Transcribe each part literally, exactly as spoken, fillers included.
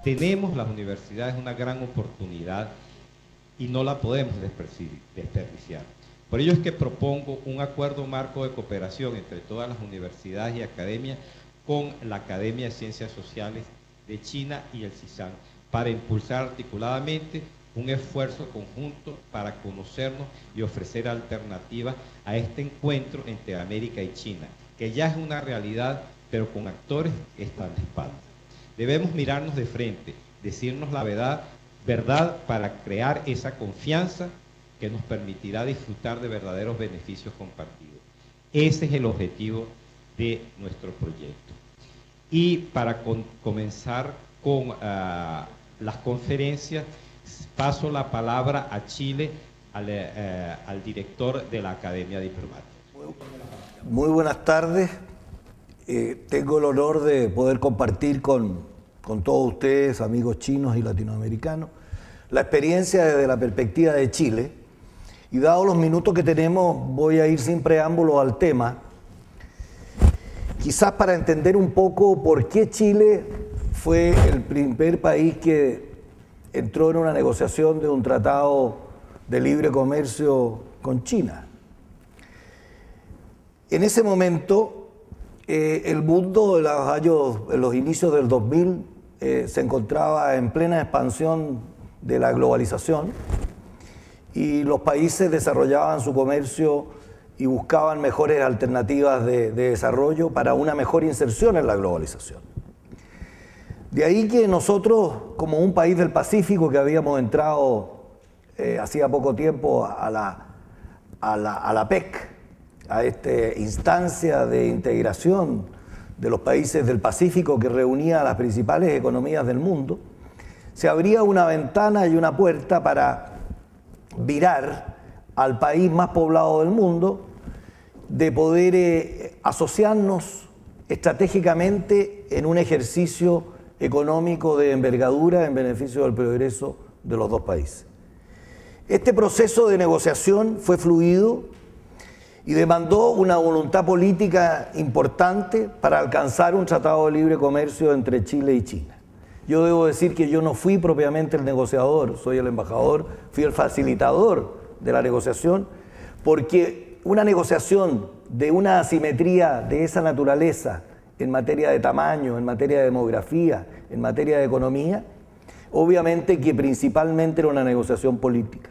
tenemos las universidades una gran oportunidad y no la podemos desperdiciar. Por ello es que propongo un acuerdo marco de cooperación entre todas las universidades y academias con la Academia de Ciencias Sociales de China y el CISAN para impulsar articuladamente un esfuerzo conjunto para conocernos y ofrecer alternativas a este encuentro entre América y China, que ya es una realidad, pero con actores que están de espaldas. Debemos mirarnos de frente, decirnos la verdad, verdad para crear esa confianza que nos permitirá disfrutar de verdaderos beneficios compartidos. Ese es el objetivo de nuestro proyecto. Y para con, comenzar con uh, las conferencias, paso la palabra a Chile, al, uh, al director de la Academia Diplomática. Muy buenas tardes. Eh, tengo el honor de poder compartir con, con todos ustedes, amigos chinos y latinoamericanos, la experiencia desde la perspectiva de Chile. Y dado los minutos que tenemos, voy a ir sin preámbulo al tema, quizás para entender un poco por qué Chile fue el primer país que entró en una negociación de un tratado de libre comercio con China. En ese momento, eh, el mundo en los, años, en los inicios del dos mil eh, se encontraba en plena expansión de la globalización, y los países desarrollaban su comercio y buscaban mejores alternativas de, de desarrollo para una mejor inserción en la globalización. De ahí que nosotros, como un país del Pacífico que habíamos entrado eh, hacía poco tiempo a la, a la, a la P E C, a esta instancia de integración de los países del Pacífico que reunía a las principales economías del mundo, se abría una ventana y una puerta para virar al país más poblado del mundo, de poder eh, asociarnos estratégicamente en un ejercicio económico de envergadura en beneficio del progreso de los dos países. Este proceso de negociación fue fluido y demandó una voluntad política importante para alcanzar un tratado de libre comercio entre Chile y China. Yo debo decir que yo no fui propiamente el negociador, soy el embajador, fui el facilitador de la negociación, porque una negociación de una asimetría de esa naturaleza en materia de tamaño, en materia de demografía, en materia de economía, obviamente que principalmente era una negociación política,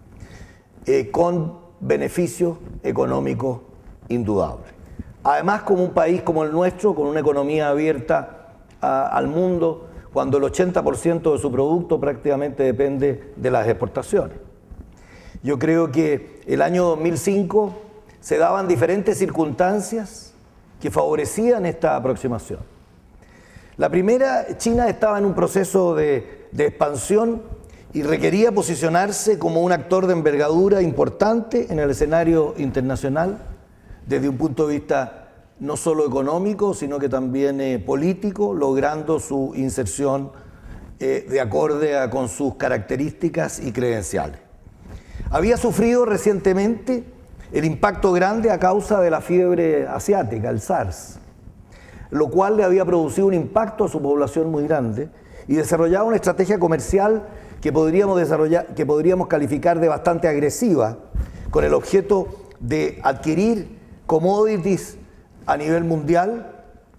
eh, con beneficios económicos indudables. Además, como un país como el nuestro, con una economía abierta a, al mundo, cuando el ochenta por ciento de su producto prácticamente depende de las exportaciones. Yo creo que el año dos mil cinco se daban diferentes circunstancias que favorecían esta aproximación. La primera, China estaba en un proceso de, de expansión y requería posicionarse como un actor de envergadura importante en el escenario internacional desde un punto de vista no solo económico, sino que también eh, político, logrando su inserción eh, de acorde a, con sus características y credenciales. Había sufrido recientemente el impacto grande a causa de la fiebre asiática, el SARS, lo cual le había producido un impacto a su población muy grande y desarrollaba una estrategia comercial que podríamos, desarrollar, que podríamos calificar de bastante agresiva, con el objeto de adquirir commodities a nivel mundial.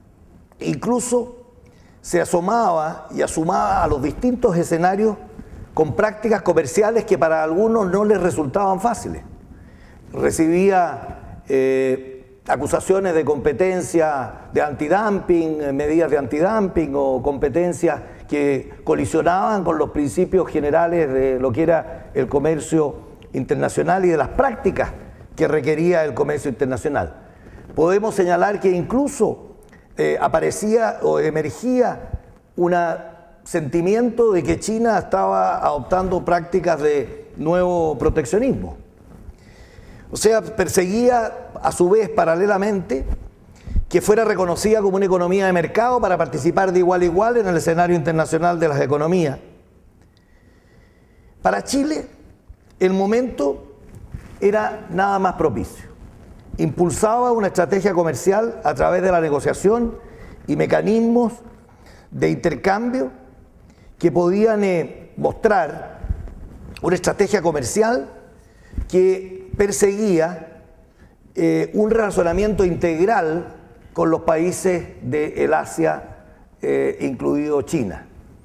Incluso se asomaba y asumaba a los distintos escenarios con prácticas comerciales que para algunos no les resultaban fáciles. Recibía eh, acusaciones de competencia de antidumping, medidas de antidumping o competencias que colisionaban con los principios generales de lo que era el comercio internacional y de las prácticas que requería el comercio internacional. Podemos señalar que incluso eh, aparecía o emergía un sentimiento de que China estaba adoptando prácticas de nuevo proteccionismo. O sea, perseguía a su vez paralelamente que fuera reconocida como una economía de mercado para participar de igual a igual en el escenario internacional de las economías. Para Chile, el momento era nada más propicio. Impulsaba una estrategia comercial a través de la negociación y mecanismos de intercambio que podían eh, mostrar una estrategia comercial que perseguía eh, un relacionamiento integral con los países del Asia, eh, incluido China.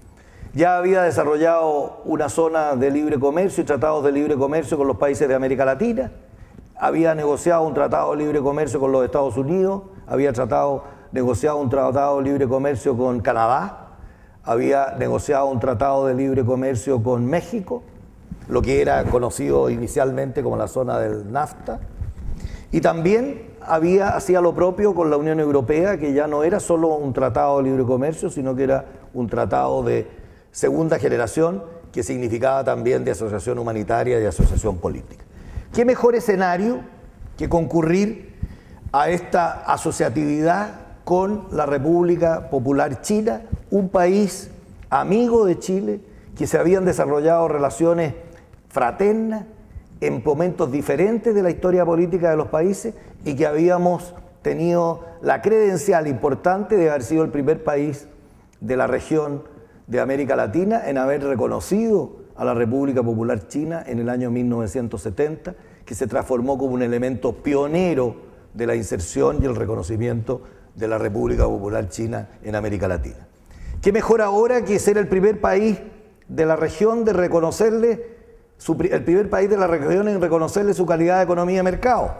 Ya había desarrollado una zona de libre comercio y tratados de libre comercio con los países de América Latina, había negociado un tratado de libre comercio con los Estados Unidos, había tratado, negociado un tratado de libre comercio con Canadá, había negociado un tratado de libre comercio con México, lo que era conocido inicialmente como la zona del NAFTA, y también había, hacía lo propio con la Unión Europea, que ya no era solo un tratado de libre comercio, sino que era un tratado de segunda generación, que significaba también de asociación humanitaria y asociación política. ¿Qué mejor escenario que concurrir a esta asociatividad con la República Popular China, un país amigo de Chile, que se habían desarrollado relaciones fraternas en momentos diferentes de la historia política de los países y que habíamos tenido la credencial importante de haber sido el primer país de la región de América Latina en haber reconocido a la República Popular China en el año mil novecientos setenta, que se transformó como un elemento pionero de la inserción y el reconocimiento de la República Popular China en América Latina. ¿Qué mejor ahora que ser el primer país de la región de reconocerle, su, el primer país de la región en reconocerle su calidad de economía de mercado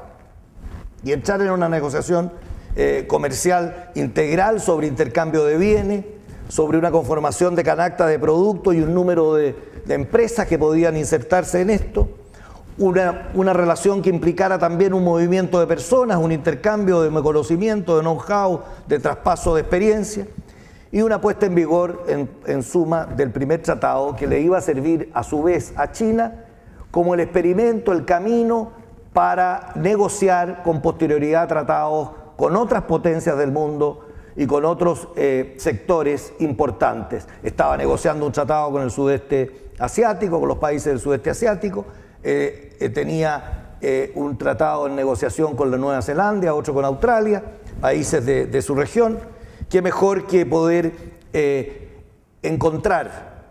y entrar en una negociación eh, comercial integral sobre intercambio de bienes, sobre una conformación de canasta de productos y un número de, de empresas que podían insertarse en esto, una, una relación que implicara también un movimiento de personas, un intercambio de conocimiento, de know-how, de traspaso de experiencia y una puesta en vigor, en, en suma, del primer tratado que le iba a servir a su vez a China como el experimento, el camino para negociar con posterioridad tratados con otras potencias del mundo y con otros eh, sectores importantes. Estaba negociando un tratado con el sudeste asiático, con los países del sudeste asiático, eh, eh, tenía eh, un tratado en negociación con la Nueva Zelanda, otro con Australia, países de, de su región. Qué mejor que poder eh, encontrar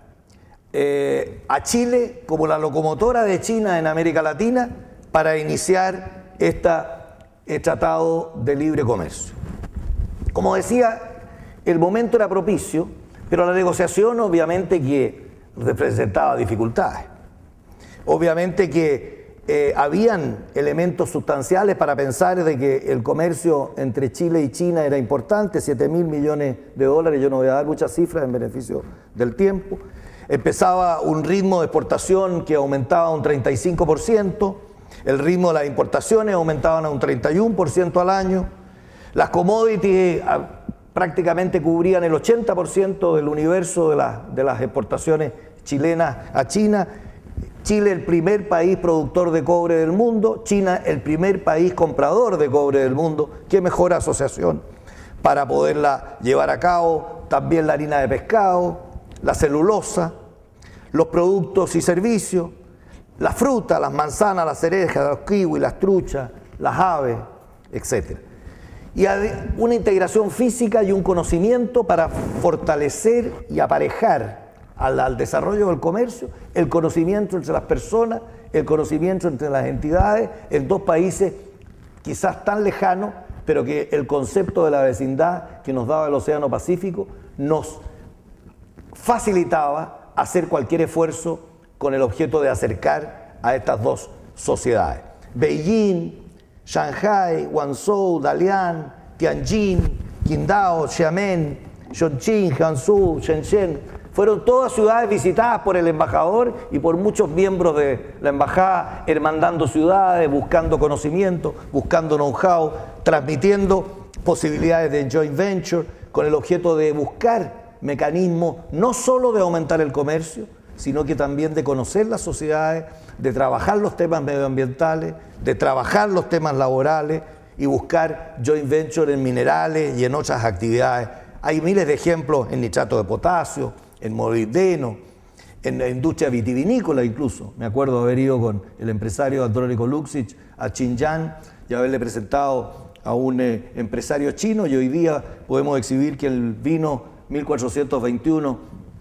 eh, a Chile como la locomotora de China en América Latina para iniciar esta, este tratado de libre comercio. Como decía, el momento era propicio, pero la negociación obviamente que representaba dificultades. Obviamente que eh, habían elementos sustanciales para pensar de que el comercio entre Chile y China era importante, siete mil millones de dólares, yo no voy a dar muchas cifras en beneficio del tiempo. Empezaba un ritmo de exportación que aumentaba un treinta y cinco por ciento, el ritmo de las importaciones aumentaban a un treinta y uno por ciento al año. Las commodities prácticamente cubrían el ochenta por ciento del universo de, la, de las exportaciones chilenas a China. Chile el primer país productor de cobre del mundo, China el primer país comprador de cobre del mundo. Qué mejor asociación para poderla llevar a cabo. También la harina de pescado, la celulosa, los productos y servicios, la fruta, las manzanas, las cerejas, los kiwis, las truchas, las aves, etcétera. Y una integración física y un conocimiento para fortalecer y aparejar al, al desarrollo del comercio, el conocimiento entre las personas, el conocimiento entre las entidades, en dos países quizás tan lejanos, pero que el concepto de la vecindad que nos daba el Océano Pacífico nos facilitaba hacer cualquier esfuerzo con el objeto de acercar a estas dos sociedades. Beijing, Shanghai, Guangzhou, Dalian, Tianjin, Qingdao, Xiamen, Chongqing, Hangzhou, Shenzhen, fueron todas ciudades visitadas por el embajador y por muchos miembros de la embajada, hermandando ciudades, buscando conocimiento, buscando know-how, transmitiendo posibilidades de joint venture, con el objeto de buscar mecanismos no solo de aumentar el comercio, sino que también de conocer las sociedades, de trabajar los temas medioambientales, de trabajar los temas laborales y buscar joint venture en minerales y en otras actividades. Hay miles de ejemplos en nitrato de potasio, en molibdeno, en la industria vitivinícola incluso. Me acuerdo haber ido con el empresario Andrónico Luksic a Xinjiang y haberle presentado a un eh, empresario chino, y hoy día podemos exhibir que el vino mil cuatrocientos veintiuno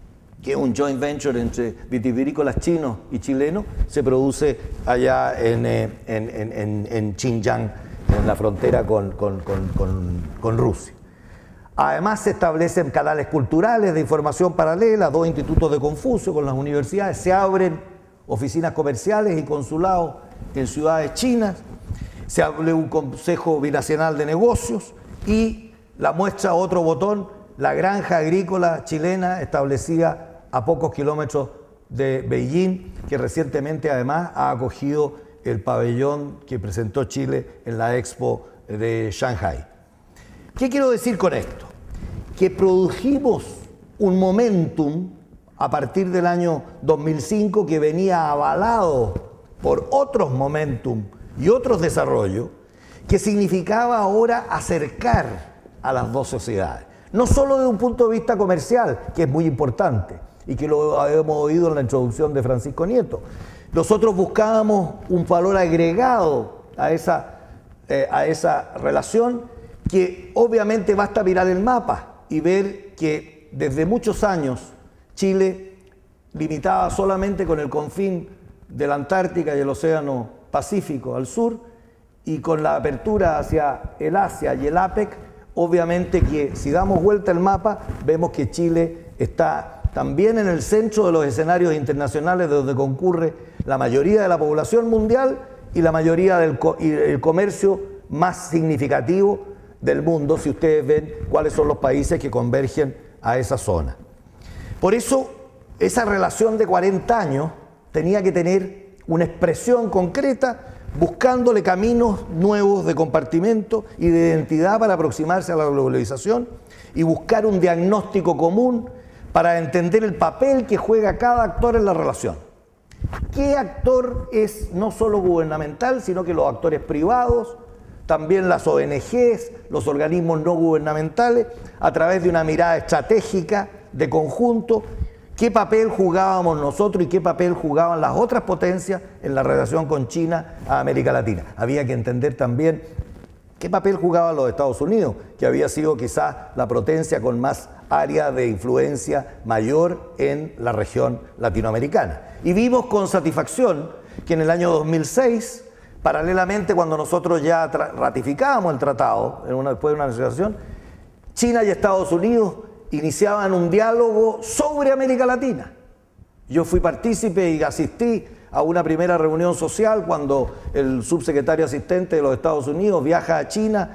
que es un joint venture entre vitivinícolas chinos y chilenos, se produce allá en, en, en, en, en Xinjiang, en la frontera con, con, con, con, con Rusia. Además se establecen canales culturales de información paralela, dos institutos de Confucio con las universidades, se abren oficinas comerciales y consulados en ciudades chinas, se abre un consejo binacional de negocios y la muestra otro botón, la granja agrícola chilena establecida a pocos kilómetros de Beijing, que recientemente además ha acogido el pabellón que presentó Chile en la Expo de Shanghai. ¿Qué quiero decir con esto? Que produjimos un momentum a partir del año dos mil cinco que venía avalado por otros momentum y otros desarrollos, que significaba ahora acercar a las dos sociedades. No solo desde un punto de vista comercial, que es muy importante, y que lo hemos oído en la introducción de Francisco Nieto. Nosotros buscábamos un valor agregado a esa, eh, a esa relación, que obviamente basta mirar el mapa y ver que desde muchos años Chile limitaba solamente con el confín de la Antártica y el Océano Pacífico al sur, y con la apertura hacia el Asia y el APEC, obviamente que si damos vuelta al mapa, vemos que Chile está también en el centro de los escenarios internacionales de donde concurre la mayoría de la población mundial y la mayoría del co y el comercio más significativo del mundo, si ustedes ven cuáles son los países que convergen a esa zona. Por eso, esa relación de cuarenta años tenía que tener una expresión concreta, buscándole caminos nuevos de compartimento y de identidad para aproximarse a la globalización y buscar un diagnóstico común para entender el papel que juega cada actor en la relación. ¿Qué actor es no solo gubernamental, sino que los actores privados, también las O N Ges, los organismos no gubernamentales, a través de una mirada estratégica de conjunto? ¿Qué papel jugábamos nosotros y qué papel jugaban las otras potencias en la relación con China a América Latina? Había que entender también qué papel jugaban los Estados Unidos, que había sido quizás la potencia con más área de influencia mayor en la región latinoamericana. Y vimos con satisfacción que en el año dos mil seis, paralelamente cuando nosotros ya ratificábamos el tratado, en una, después de una negociación, China y Estados Unidos iniciaban un diálogo sobre América Latina. Yo fui partícipe y asistí a una primera reunión social cuando el subsecretario asistente de los Estados Unidos viaja a China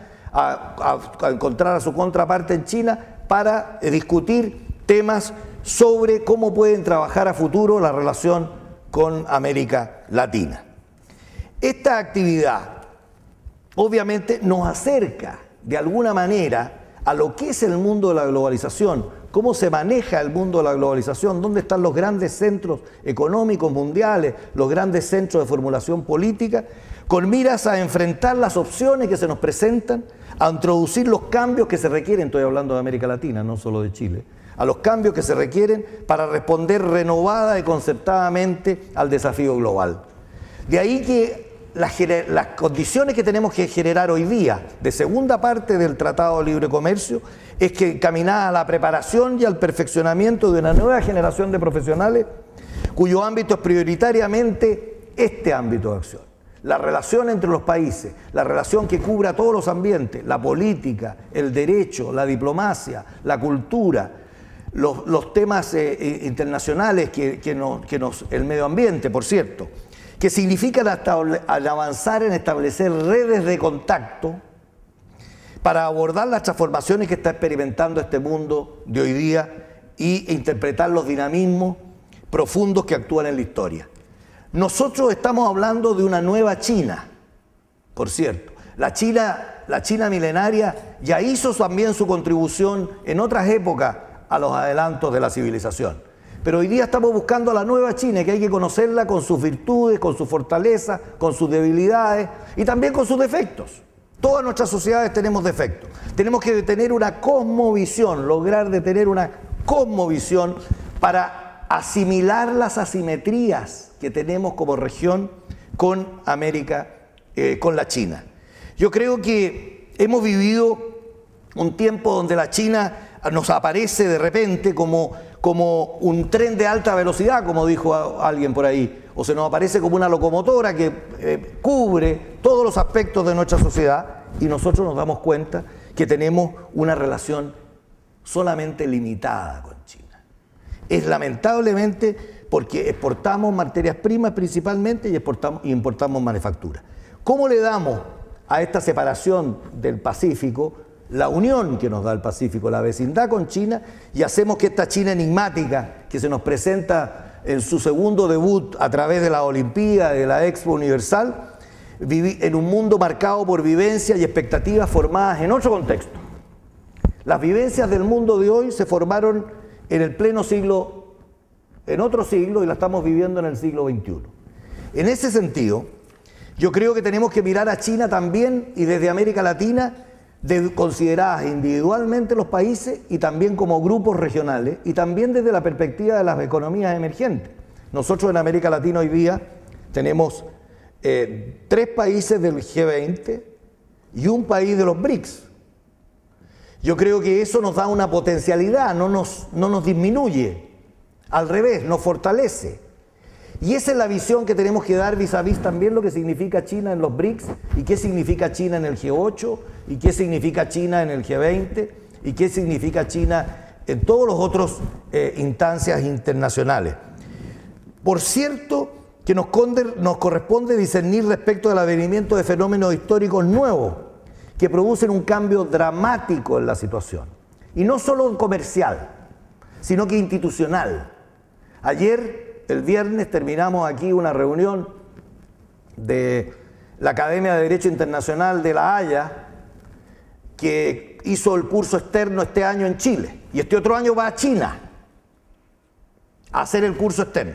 a, a, a encontrar a su contraparte en China para eh, discutir temas sobre cómo pueden trabajar a futuro la relación con América Latina. Esta actividad obviamente nos acerca de alguna manera a lo que es el mundo de la globalización, cómo se maneja el mundo de la globalización, dónde están los grandes centros económicos mundiales, los grandes centros de formulación política, con miras a enfrentar las opciones que se nos presentan, a introducir los cambios que se requieren, estoy hablando de América Latina, no solo de Chile, a los cambios que se requieren para responder renovada y concertadamente al desafío global. De ahí que Las, las condiciones que tenemos que generar hoy día, de segunda parte del Tratado de Libre Comercio, es que encaminada a la preparación y al perfeccionamiento de una nueva generación de profesionales cuyo ámbito es prioritariamente este ámbito de acción. La relación entre los países, la relación que cubra todos los ambientes, la política, el derecho, la diplomacia, la cultura, los, los temas eh, internacionales, que, que nos, que nos, el medio ambiente, por cierto, que significan hasta al avanzar en establecer redes de contacto para abordar las transformaciones que está experimentando este mundo de hoy día y interpretar los dinamismos profundos que actúan en la historia. Nosotros estamos hablando de una nueva China, por cierto. La China, la China milenaria ya hizo también su contribución en otras épocas a los adelantos de la civilización. Pero hoy día estamos buscando a la nueva China, que hay que conocerla con sus virtudes, con sus fortalezas, con sus debilidades y también con sus defectos. Todas nuestras sociedades tenemos defectos. Tenemos que tener una cosmovisión, lograr de tener una cosmovisión para asimilar las asimetrías que tenemos como región con América, eh, con la China. Yo creo que hemos vivido un tiempo donde la China nos aparece de repente como, como un tren de alta velocidad, como dijo alguien por ahí, o se nos aparece como una locomotora que eh, cubre todos los aspectos de nuestra sociedad, y nosotros nos damos cuenta que tenemos una relación solamente limitada con China. Es lamentablemente porque exportamos materias primas principalmente y exportamos, y importamos manufactura. ¿Cómo le damos a esta separación del Pacífico la unión que nos da el Pacífico, la vecindad con China, y hacemos que esta China enigmática que se nos presenta en su segundo debut a través de la Olimpíada, de la Expo Universal, en un mundo marcado por vivencias y expectativas formadas en otro contexto? Las vivencias del mundo de hoy se formaron en el pleno siglo, en otro siglo, y la estamos viviendo en el siglo veintiuno. En ese sentido, yo creo que tenemos que mirar a China también, y desde América Latina, de, consideradas individualmente los países y también como grupos regionales, y también desde la perspectiva de las economías emergentes. Nosotros en América Latina hoy día tenemos eh, tres países del G veinte y un país de los BRICS. Yo creo que eso nos da una potencialidad, no nos, no nos disminuye, al revés, nos fortalece. Y esa es la visión que tenemos que dar vis a vis también lo que significa China en los BRICS, y qué significa China en el G ocho, y qué significa China en el G veinte, y qué significa China en todos los otros eh, instancias internacionales. Por cierto, que nos, nos corresponde discernir respecto del advenimiento de fenómenos históricos nuevos que producen un cambio dramático en la situación. Y no solo comercial, sino que institucional. Ayer, el viernes, terminamos aquí una reunión de la Academia de Derecho Internacional de La Haya, que hizo el curso externo este año en Chile, y este otro año va a China a hacer el curso externo,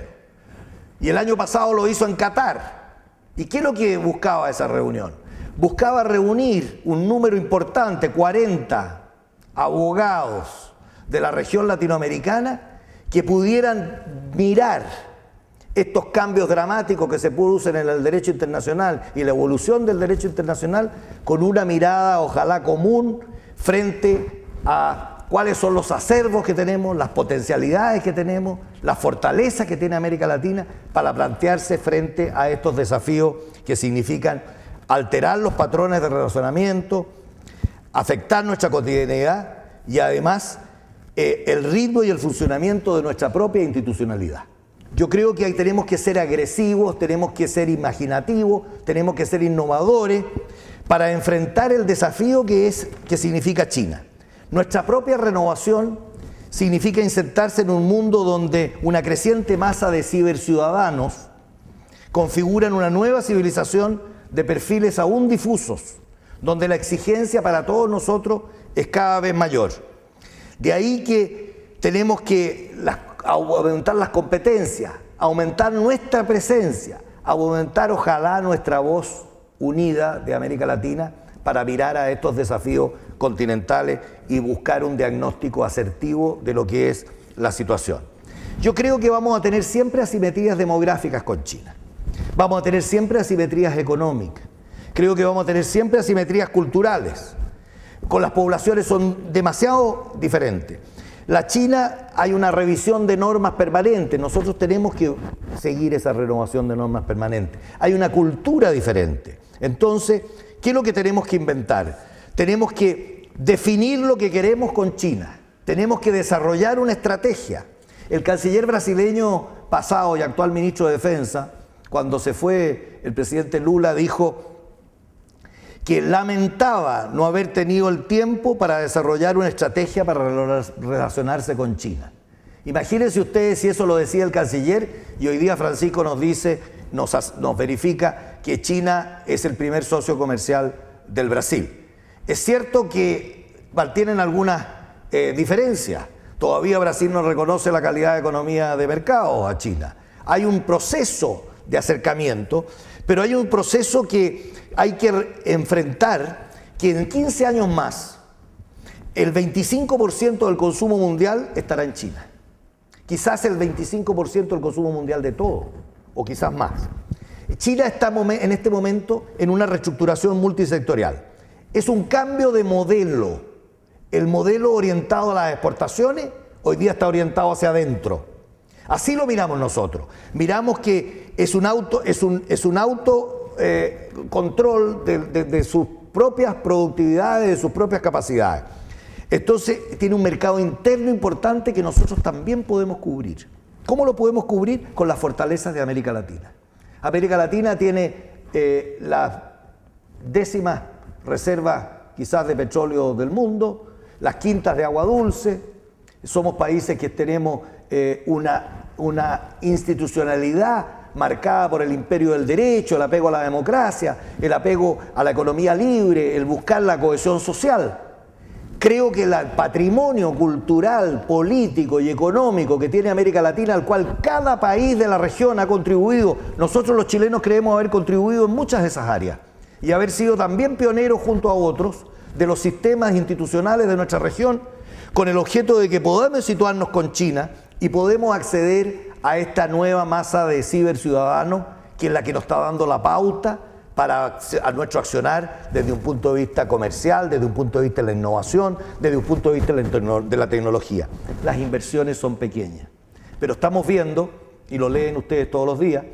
y el año pasado lo hizo en Qatar. ¿Y qué es lo que buscaba esa reunión? Buscaba reunir un número importante, cuarenta abogados de la región latinoamericana, que pudieran mirar estos cambios dramáticos que se producen en el derecho internacional y la evolución del derecho internacional con una mirada ojalá común frente a cuáles son los acervos que tenemos, las potencialidades que tenemos, las fortalezas que tiene América Latina para plantearse frente a estos desafíos que significan alterar los patrones de relacionamiento, afectar nuestra cotidianidad y además eh, el ritmo y el funcionamiento de nuestra propia institucionalidad. Yo creo que ahí tenemos que ser agresivos, tenemos que ser imaginativos, tenemos que ser innovadores para enfrentar el desafío que, es, que significa China. Nuestra propia renovación significa insertarse en un mundo donde una creciente masa de ciberciudadanos configuran una nueva civilización de perfiles aún difusos, donde la exigencia para todos nosotros es cada vez mayor. De ahí que tenemos que las, aumentar las competencias, aumentar nuestra presencia, aumentar ojalá nuestra voz unida de América Latina para mirar a estos desafíos continentales y buscar un diagnóstico asertivo de lo que es la situación. Yo creo que vamos a tener siempre asimetrías demográficas con China. Vamos a tener siempre asimetrías económicas. Creo que vamos a tener siempre asimetrías culturales. Con las poblaciones son demasiado diferentes. La China hay una revisión de normas permanentes. Nosotros tenemos que seguir esa renovación de normas permanentes. Hay una cultura diferente. Entonces, ¿qué es lo que tenemos que inventar? Tenemos que definir lo que queremos con China. Tenemos que desarrollar una estrategia. El canciller brasileño pasado y actual ministro de Defensa, cuando se fue el presidente Lula, dijo que lamentaba no haber tenido el tiempo para desarrollar una estrategia para relacionarse con China. Imagínense ustedes si eso lo decía el canciller y hoy día Francisco nos dice, nos, nos verifica que China es el primer socio comercial del Brasil. Es cierto que tienen algunas eh, diferencias. Todavía Brasil no reconoce la calidad de economía de mercado a China. Hay un proceso de acercamiento, pero hay un proceso que hay que enfrentar, que en quince años más el veinticinco por ciento del consumo mundial estará en China. Quizás el veinticinco por ciento del consumo mundial de todo, o quizás más. China está en este momento en una reestructuración multisectorial. Es un cambio de modelo, el modelo orientado a las exportaciones hoy día está orientado hacia adentro. Así lo miramos nosotros. Miramos que es un auto, es un, es un auto eh, control de, de, de sus propias productividades, de sus propias capacidades. Entonces tiene un mercado interno importante que nosotros también podemos cubrir. ¿Cómo lo podemos cubrir? Con las fortalezas de América Latina. América Latina tiene eh, las décimas reservas quizás de petróleo del mundo, las quintas de agua dulce. Somos países que tenemos eh, una, una institucionalidad marcada por el imperio del derecho, el apego a la democracia, el apego a la economía libre, el buscar la cohesión social. Creo que el patrimonio cultural, político y económico que tiene América Latina, al cual cada país de la región ha contribuido, nosotros los chilenos creemos haber contribuido en muchas de esas áreas y haber sido también pioneros junto a otros de los sistemas institucionales de nuestra región, con el objeto de que podamos situarnos con China y podemos acceder a esta nueva masa de ciberciudadanos, que es la que nos está dando la pauta para a nuestro accionar desde un punto de vista comercial, desde un punto de vista de la innovación, desde un punto de vista de la tecnología. Las inversiones son pequeñas, pero estamos viendo, y lo leen ustedes todos los días,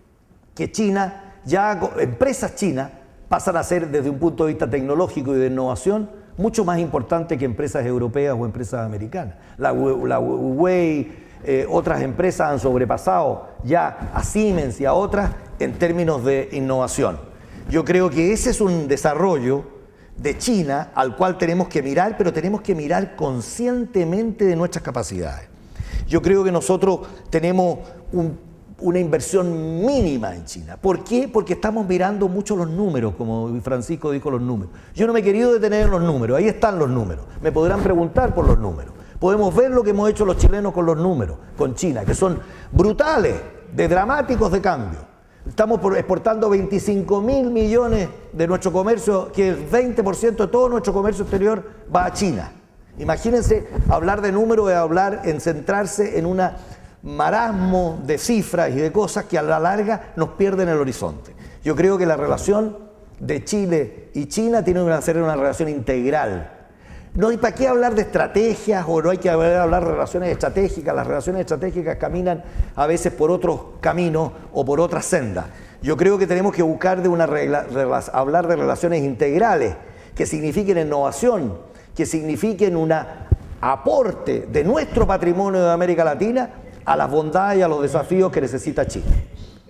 que China, ya empresas chinas, pasan a ser desde un punto de vista tecnológico y de innovación mucho más importante que empresas europeas o empresas americanas. La, la Huawei, eh, otras empresas han sobrepasado ya a Siemens y a otras en términos de innovación. Yo creo que ese es un desarrollo de China al cual tenemos que mirar, pero tenemos que mirar conscientemente de nuestras capacidades. Yo creo que nosotros tenemos un, una inversión mínima en China. ¿Por qué? Porque estamos mirando mucho los números, como Francisco dijo, los números. Yo no me he querido detener en los números, ahí están los números. Me podrán preguntar por los números. Podemos ver lo que hemos hecho los chilenos con los números, con China, que son brutales, de dramáticos de cambio. Estamos exportando veinticinco mil millones de nuestro comercio, que el veinte por ciento de todo nuestro comercio exterior va a China. Imagínense, hablar de números es hablar en centrarse en un marasmo de cifras y de cosas que a la larga nos pierden el horizonte. Yo creo que la relación de Chile y China tiene que ser una relación integral. No hay para qué hablar de estrategias o no hay que hablar de relaciones estratégicas. Las relaciones estratégicas caminan a veces por otros caminos o por otras sendas. Yo creo que tenemos que buscar de una regla, hablar de relaciones integrales que signifiquen innovación, que signifiquen un aporte de nuestro patrimonio de América Latina a las bondades y a los desafíos que necesita Chile.